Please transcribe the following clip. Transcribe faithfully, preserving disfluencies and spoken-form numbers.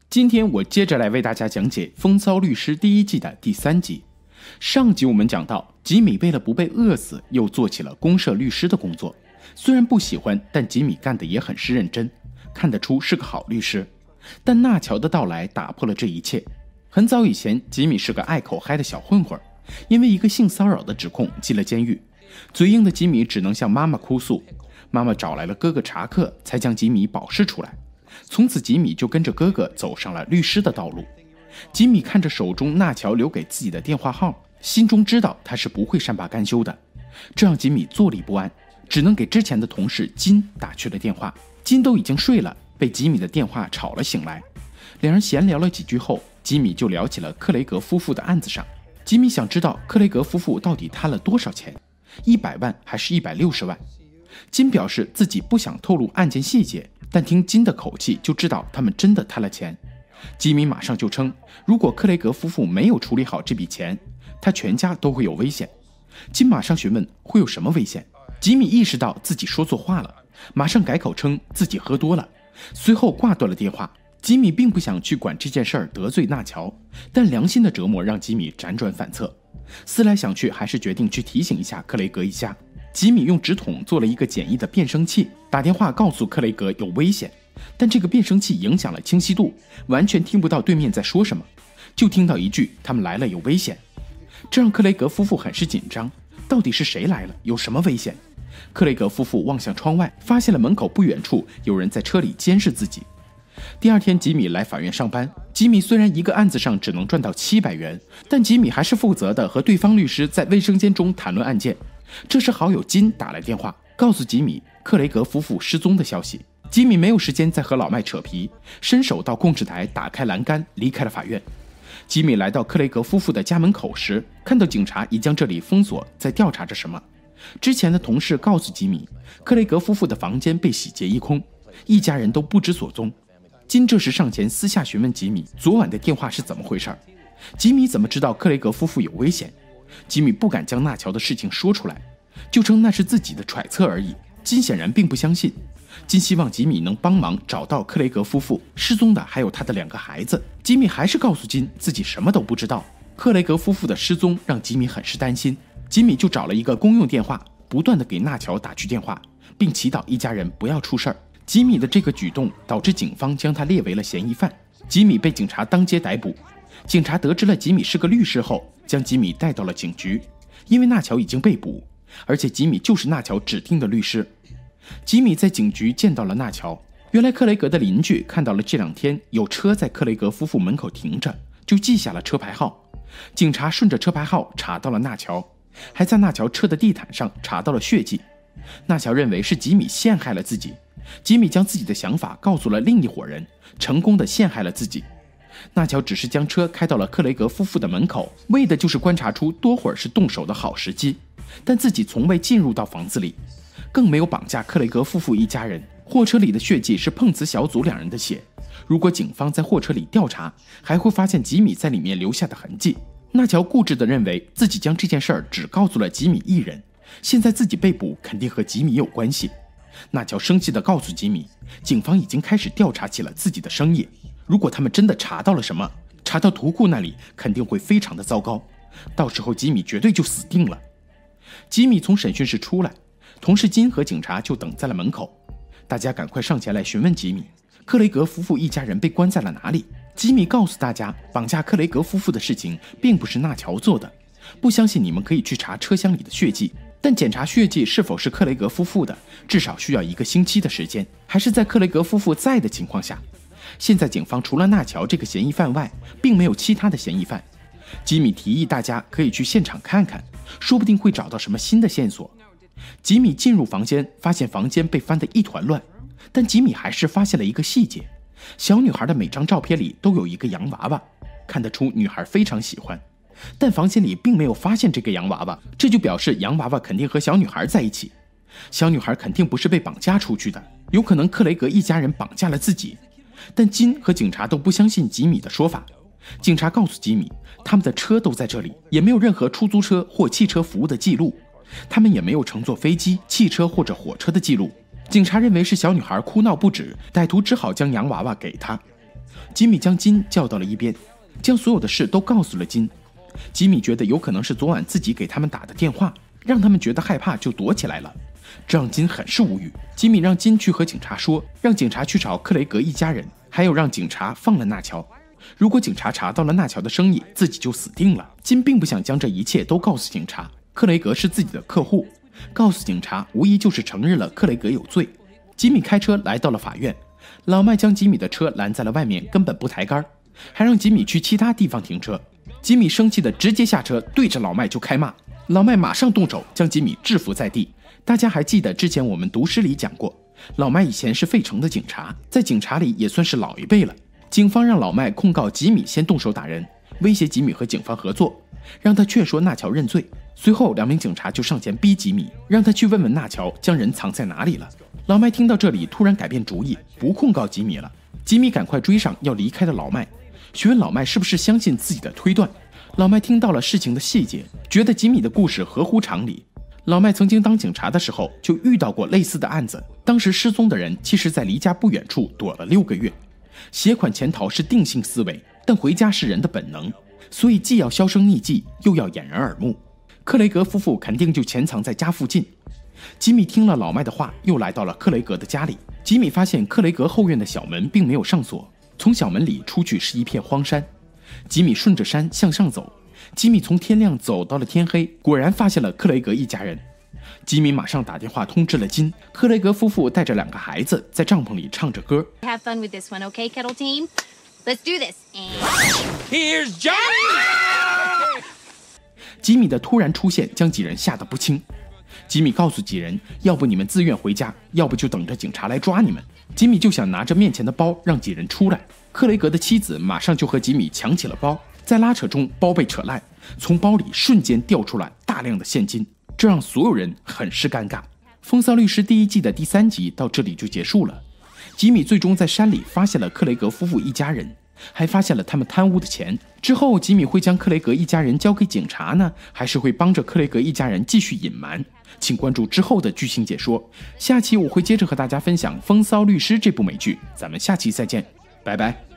今天我接着来为大家讲解《风骚律师》第一季的第三集。上集我们讲到，吉米为了不被饿死，又做起了公社律师的工作。虽然不喜欢，但吉米干得也很是认真，看得出是个好律师。但纳乔的到来打破了这一切。很早以前，吉米是个爱口嗨的小混混，因为一个性骚扰的指控进了监狱。嘴硬的吉米只能向妈妈哭诉，妈妈找来了哥哥查克，才将吉米保释出来。从此吉米就跟着哥哥走上了律师的道路。吉米看着手中纳乔留给自己的电话号，心中知道他是不会善罢甘休的，这让吉米坐立不安，只能给之前的同事金打去了电话。金都已经睡了，被吉米的电话吵了醒来。两人闲聊了几句后，吉米就聊起了克雷格夫妇的案子上。吉米想知道克雷格夫妇到底贪了多少钱，一百万还是一百六十万。金表示自己不想透露案件细节，但听金的口气就知道他们真的贪了钱。吉米马上就称，如果克雷格夫妇没有处理好这笔钱，他全家都会有危险。金马上询问会有什么危险。吉米意识到自己说错话了，马上改口称自己喝多了，随后挂断了电话。吉米并不想去管这件事儿得罪纳乔，但良心的折磨让吉米辗转反侧，思来想去还是决定去提醒一下克雷格一家。吉米用纸筒做了一个简易的变声器，打电话告诉克雷格有危险，但这个变声器影响了清晰度，完全听不到对面在说什么，就听到一句他们来了有危险。这让克雷格夫妇很是紧张，到底是谁来了，有什么危险？克雷格夫妇望向窗外，发现了门口不远处有人在车里监视自己。第二天吉米来法院上班，吉米虽然一个案子上只能赚到七百元，但吉米还是负责的和对方律师在卫生间中谈论案件。这时好友金打来电话，告诉吉米克雷格夫妇失踪的消息。吉米没有时间再和老麦扯皮，伸手到控制台打开栏杆，离开了法院。吉米来到克雷格夫妇的家门口时，看到警察已将这里封锁，在调查着什么。之前的同事告诉吉米，克雷格夫妇的房间被洗劫一空，一家人都不知所踪。金这时上前私下询问吉米昨晚的电话是怎么回事。吉米怎么知道克雷格夫妇有危险？吉米不敢将纳乔的事情说出来，就称那是自己的揣测而已。金显然并不相信。金希望吉米能帮忙找到克雷格夫妇，失踪的还有他的两个孩子。吉米还是告诉金自己什么都不知道。克雷格夫妇的失踪让吉米很是担心，吉米就找了一个公用电话，不断地给纳乔打去电话，并祈祷一家人不要出事儿。吉米的这个举动导致警方将他列为了嫌疑犯，吉米被警察当街逮捕。警察得知了吉米是个律师后，将吉米带到了警局，因为纳乔已经被捕，而且吉米就是纳乔指定的律师。吉米在警局见到了纳乔，原来克雷格的邻居看到了这两天有车在克雷格夫妇门口停着，就记下了车牌号。警察顺着车牌号查到了纳乔，还在纳乔车的地毯上查到了血迹。纳乔认为是吉米陷害了自己，吉米将自己的想法告诉了另一伙人，成功的陷害了自己。纳乔只是将车开到了克雷格夫妇的门口，为的就是观察出多会儿是动手的好时机，但自己从未进入到房子里，更没有绑架克雷格夫妇一家人。货车里的血迹是碰瓷小组两人的血，如果警方在货车里调查，还会发现吉米在里面留下的痕迹。纳乔固执地认为自己将这件事儿只告诉了吉米一人，现在自己被捕肯定和吉米有关系。纳乔生气地告诉吉米，警方已经开始调查起了自己的生意，如果他们真的查到了什么，查到图库那里肯定会非常的糟糕，到时候吉米绝对就死定了。吉米从审讯室出来，同事金和警察就等在了门口，大家赶快上前来询问吉米，克雷格夫妇一家人被关在了哪里。吉米告诉大家，绑架克雷格夫妇的事情并不是纳乔做的，不相信你们可以去查车厢里的血迹，但检查血迹是否是克雷格夫妇的，至少需要一个星期的时间，还是在克雷格夫妇在的情况下。现在警方除了纳乔这个嫌疑犯外，并没有其他的嫌疑犯。吉米提议大家可以去现场看看，说不定会找到什么新的线索。吉米进入房间，发现房间被翻得一团乱，但吉米还是发现了一个细节，小女孩的每张照片里都有一个洋娃娃，看得出女孩非常喜欢，但房间里并没有发现这个洋娃娃，这就表示洋娃娃肯定和小女孩在一起，小女孩肯定不是被绑架出去的，有可能克雷格一家人绑架了自己。但金和警察都不相信吉米的说法。警察告诉吉米，他们的车都在这里，也没有任何出租车或汽车服务的记录，他们也没有乘坐飞机、汽车或者火车的记录。警察认为是小女孩哭闹不止，歹徒只好将洋娃娃给她。 吉米将金叫到了一边，将所有的事都告诉了金。吉米觉得有可能是昨晚自己给他们打的电话，让他们觉得害怕就躲起来了，这让金很是无语。吉米让金去和警察说，让警察去找克雷格一家人，还有让警察放了纳乔。如果警察查到了纳乔的生意，自己就死定了。金并不想将这一切都告诉警察，克雷格是自己的客户，告诉警察无疑就是承认了克雷格有罪。吉米开车来到了法院，老麦将吉米的车拦在了外面，根本不抬杆，还让吉米去其他地方停车。吉米生气的直接下车，对着老麦就开骂。老麦马上动手将吉米制服在地。大家还记得之前我们读诗里讲过，老麦以前是费城的警察，在警察里也算是老一辈了。警方让老麦控告吉米先动手打人，威胁吉米和警方合作，让他劝说纳乔认罪。随后两名警察就上前逼吉米，让他去问问纳乔将人藏在哪里了。老麦听到这里突然改变主意，不控告吉米了。吉米赶快追上要离开的老麦，询问老麦是不是相信自己的推断。老麦听到了事情的细节，觉得吉米的故事合乎常理。老麦曾经当警察的时候就遇到过类似的案子，当时失踪的人其实在离家不远处躲了六个月。携款潜逃是定性思维，但回家是人的本能，所以既要销声匿迹，又要掩人耳目。克雷格夫妇肯定就潜藏在家附近。吉米听了老麦的话，又来到了克雷格的家里。吉米发现克雷格后院的小门并没有上锁，从小门里出去是一片荒山。吉米顺着山向上走，吉米从天亮走到了天黑，果然发现了克雷格一家人。吉米马上打电话通知了金，克雷格夫妇带着两个孩子在帐篷里唱着歌。 Have fun with this one, okay, Kettle Team? Let's do this. Here's Johnny! 吉米的突然出现将几人吓得不轻。吉米告诉几人，要不你们自愿回家，要不就等着警察来抓你们。吉米就想拿着面前的包让几人出来。克雷格的妻子马上就和吉米抢起了包，在拉扯中包被扯烂，从包里瞬间掉出来大量的现金，这让所有人很是尴尬。《风骚律师》第一季的第三集到这里就结束了。吉米最终在山里发现了克雷格夫妇一家人，还发现了他们贪污的钱。之后吉米会将克雷格一家人交给警察呢，还是会帮着克雷格一家人继续隐瞒？请关注之后的剧情解说。下期我会接着和大家分享《风骚律师》这部美剧，咱们下期再见，拜拜。